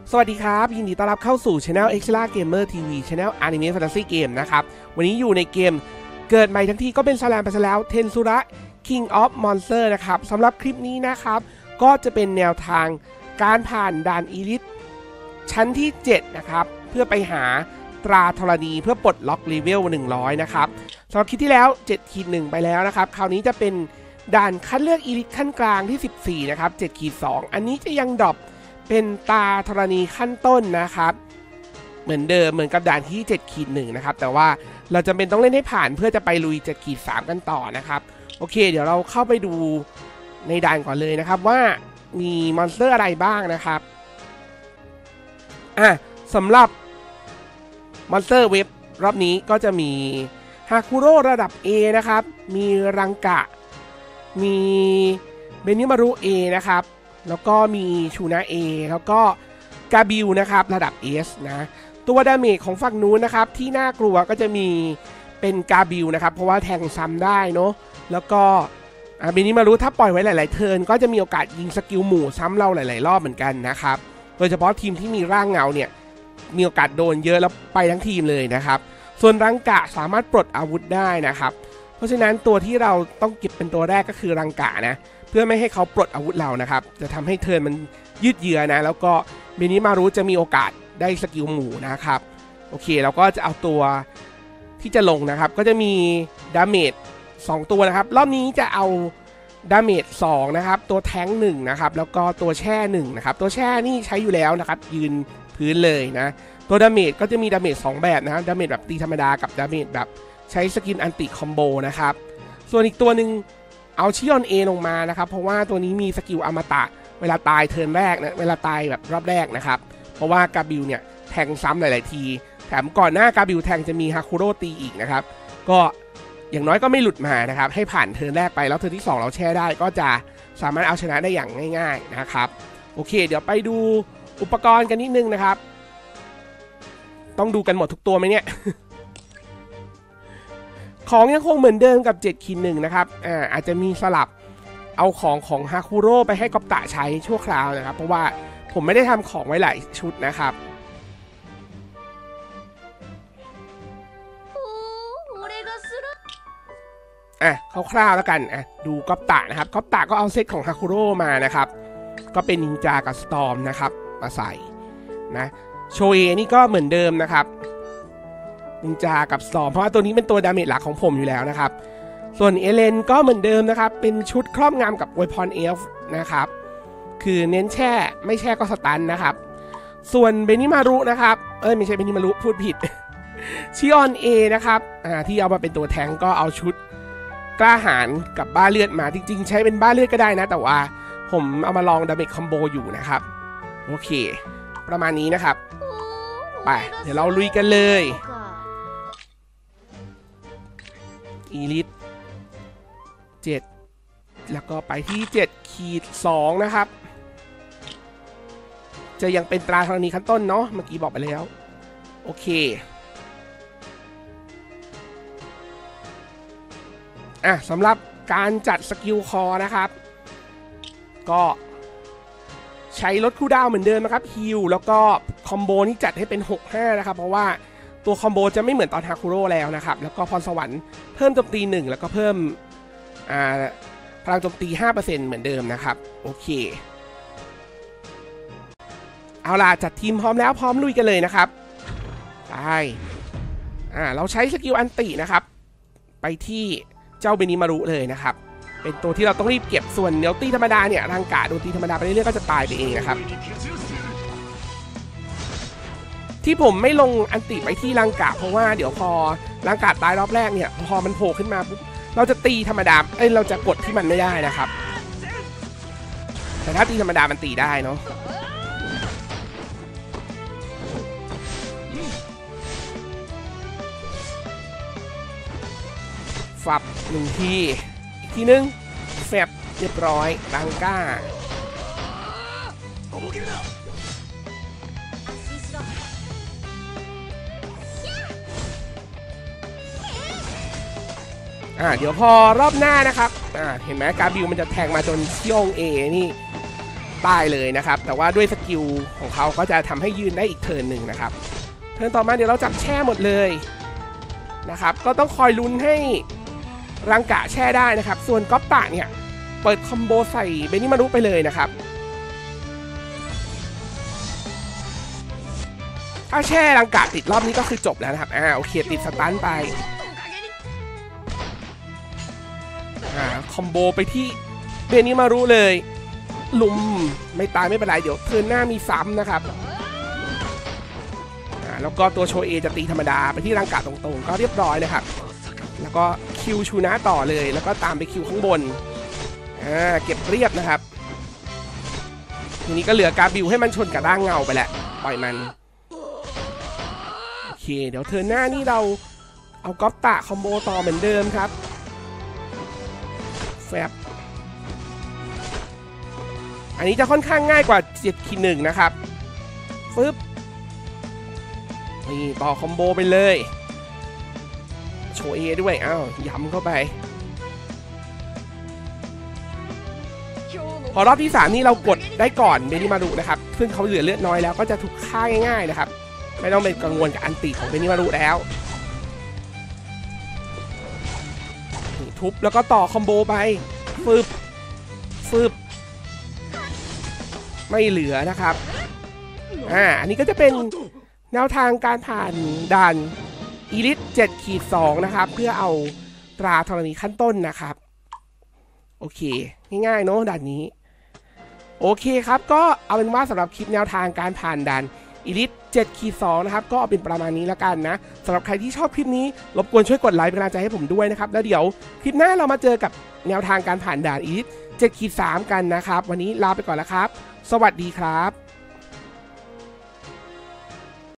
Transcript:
สวัสดีครับยินดีต้อนรับเข้าสู่ Channel Extra Gamer TV Channel Anime Fantasy Game นะครับวันนี้อยู่ในเกมเกิดใหม่ทั้งทีก็เป็นสแลมไปซะแล้วเทนซุระ King of Monster นะครับสำหรับคลิปนี้นะครับก็จะเป็นแนวทางการผ่านด่านอีลิทชั้นที่7นะครับเพื่อไปหาตราธรณีเพื่อปลดล็อกเลเวล100นะครับสำหรับคลิปที่แล้ว 7-1 ไปแล้วนะครับคราวนี้จะเป็นด่านคัดเลือกอีลิทขั้นกลางที่14นะครับ 7-2 อันนี้จะยังดรอปเป็นตาธรณีขั้นต้นนะครับเหมือนเดิมเหมือนกับด่านที่ 7-1 นะครับแต่ว่าเราจำเป็นต้องเล่นให้ผ่านเพื่อจะไปลุย 7-3 กันต่อนะครับโอเคเดี๋ยวเราเข้าไปดูในด่านก่อนเลยนะครับว่ามีมอนสเตอร์อะไรบ้างนะครับสำหรับมอนสเตอร์เว็บรอบนี้ก็จะมีฮาคุโร่ระดับ A นะครับมีรังกะมีเบนิมารุ A นะครับแล้วก็มีชูนา A แล้วก็กาบิลนะครับระดับ S นะตัวดาเมจของฝั่งนู้นนะครับที่น่ากลัวก็จะมีเป็นกาบิลนะครับเพราะว่าแทงซ้ำได้เนาะแล้วก็เบนิมารุถ้าปล่อยไว้หลายๆเทิร์นก็จะมีโอกาสยิงสกิลหมู่ซ้ำเราหลายๆรอบเหมือนกันนะครับโดยเฉพาะทีมที่มีร่างเงาเนี่ยมีโอกาสโดนเยอะแล้วไปทั้งทีมเลยนะครับส่วนรังกะสามารถปลดอาวุธได้นะครับเพราะฉะนั้นตัวที่เราต้องเก็บเป็นตัวแรกก็คือรังกะนะเพื่อไม่ให้เขาปลดอาวุธเรานะครับจะทำให้เทิร์นมันยืดเยื้อนะแล้วก็เบนิมารุจะมีโอกาสได้สกิลหมู่นะครับโอเคเราก็จะเอาตัวที่จะลงนะครับก็จะมีดาเมจ2ตัวนะครับรอบนี้จะเอาดาเมจ2นะครับตัวแทงค์1นะครับแล้วก็ตัวแช่1นะครับตัวแช่นี่ใช้อยู่แล้วนะครับยืนพื้นเลยนะตัวดาเมจก็จะมีดาเมจ2แบบนะครับดาเมจแบบตีธรรมดากับดาเมจแบบใช้สกินอันติคอมโบนะครับส่วนอีกตัวหนึ่งเอาชิออน A ลงมานะครับเพราะว่าตัวนี้มีสกิลอมตะเวลาตายเทิร์นแรกนะเวลาตายแบบรอบแรกนะครับเพราะว่ากาบิลเนี่ยแทงซ้ำหลายๆทีแถมก่อนหน้ากาบิลแทงจะมีฮาคุโร่ตีอีกนะครับก็อย่างน้อยก็ไม่หลุดมานะครับให้ผ่านเทิร์นแรกไปแล้วเทิร์นที่2เราแช่ได้ก็จะสามารถเอาชนะได้อย่างง่ายๆนะครับโอเคเดี๋ยวไปดูอุปกรณ์กันนิดนึงนะครับต้องดูกันหมดทุกตัวไหมเนี่ย ของยังคงเหมือนเดิมกับ 7-1 นะครับอาจจะมีสลับเอาของฮาคุโร่ไปให้ก๊อปตะใช้ชั่วคราวนะครับเพราะว่าผมไม่ได้ทำของไว้หลายชุดนะครับคร่าวๆแล้วกันดูก๊อปตะนะครับก๊อปตะก็เอาเซตของฮาคุโร่มานะครับก็เป็นนินจากับสตอร์มนะครับมาใส่นะโชเอนี่ก็เหมือนเดิมนะครับนินจากับสตอร์มเพราะว่าตัวนี้เป็นตัวดาเมจหลักของผมอยู่แล้วนะครับส่วนเอเลนก็เหมือนเดิมนะครับเป็นชุดครอบงำกับอวยพรเอลฟ์นะครับคือเน้นแช่ไม่แช่ก็สตันนะครับส่วนเบนิมารุนะครับไม่ใช่เบนิมารุพูดผิด ชิออน A นะครับที่เอามาเป็นตัวแทงก็เอาชุดกล้าหาญกับบ้าเลือดมาจริงๆใช้เป็นบ้าเลือดก็ได้นะแต่ว่าผมเอามาลองดาเมจคอมโบอยู่นะครับโอเคประมาณนี้นะครับไปเดี๋ยวเราลุยกันเลยอีลิท7แล้วก็ไปที่ 7-2 นะครับจะยังเป็นตราธรณีขั้นต้นเนาะเมื่อกี้บอกไปแล้วโอเคสำหรับการจัดสกิลคอนะครับก็ใช้ลดคูลดาวน์เหมือนเดิมนะครับฮิลแล้วก็คอมโบนี่จัดให้เป็น 6-5 นะครับเพราะว่าตัวคอมโบจะไม่เหมือนตอนฮาคุโร่แล้วนะครับแล้วก็พรสวรรค์เพิ่มโจมตี1แล้วก็เพิ่มพลังโจมตี 5% เหมือนเดิมนะครับโอเคเอาล่ะจัดทีมพร้อมแล้วพร้อมลุยกันเลยนะครับไปเราใช้สกิลอันตินะครับไปที่เจ้าเบนิมารุเลยนะครับเป็นตัวที่เราต้องรีบเก็บส่วนเนลตี้ธรรมดาเนี่ยรังกะโดนตีธรรมดาไปเรื่อยๆก็จะตายไปเองนะครับที่ผมไม่ลงอันติไปที่รังกะเพราะว่าเดี๋ยวพอรังกะตายรอบแรกเนี่ยพอมันโผล่ขึ้นมาปุ๊บเราจะตีธรรมดาเราจะกดที่มันไม่ได้นะครับแต่ถ้าตีธรรมดามันตีได้เนาะฝับ1ทีอีกทีนึงแฟบเรียบร้อยรังก้าเดี๋ยวพอรอบหน้านะครับเห็นไหมกาบิลมันจะแทงมาจนชิออน A นี่ตายเลยนะครับแต่ว่าด้วยสกิลของเขาก็จะทำให้ยืนได้อีกเทิร์นหนึ่งนะครับเทิร์นต่อมาเดี๋ยวเราจับแช่หมดเลยนะครับก็ต้องคอยลุ้นให้รังกะแช่ได้นะครับส่วนก๊อปตะเนี่ยเปิดคอมโบใส่เบนิมารุไปเลยนะครับถ้าแช่รังกะติดรอบนี้ก็คือจบแล้วนะครับโอเคติดสตันไปคอมโบไปที่เบนิมารุเลยลุมไม่ตายไม่เป็นไรเดี๋ยวเทิร์นหน้ามีซ้ำนะครับแล้วก็ตัวโชเอจะตีธรรมดาไปที่รังกะตรงๆก็เรียบร้อยนะครับแล้วก็คิวชูนะต่อเลยแล้วก็ตามไปคิวข้างบนเก็บเรียบนะครับทีนี้ก็เหลือกาบิวให้มันชนกับร่างเงาไปแหละปล่อยมันโอเคเดี๋ยวเทิร์นหน้านี่เราเอาก๊อปตะคอมโบต่อเหมือนเดิมครับแฟบอันนี้จะค่อนข้างง่ายกว่า7-1นะครับฟึบนี่ต่อคอมโบไปเลยโชเอด้วยย้ำเข้าไปพอรอบที่3นี่เรากดได้ก่อนเบนิมารุนะครับซึ่งเขาเหลือเลือดน้อยแล้วก็จะถูกฆ่าง่ายๆนะครับไม่ต้องเป็นกังวลกับอันติของเบนิมารุแล้วทุบแล้วก็ต่อคอมโบไปฟึบฟึบไม่เหลือนะครับอันนี้ก็จะเป็นแนวทางการผ่านด่านอีลิท 7-2 นะครับเพื่อเอาตราธรณีขั้นต้นนะครับโอเคง่ายๆเนาะด่านนี้โอเคครับก็เอาเป็นว่าสำหรับคลิปแนวทางการผ่านด่านอีลิท 7-2 นะครับก็เอาเป็นประมาณนี้แล้วกันนะสำหรับใครที่ชอบคลิปนี้รบกวนช่วยกดไลค์เป็นกำลังใจให้ผมด้วยนะครับแล้วเดี๋ยวคลิปหน้าเรามาเจอกับแนวทางการผ่านด่านอีลิท 7-3 กันนะครับวันนี้ลาไปก่อนแล้วครับสวัสดีครับ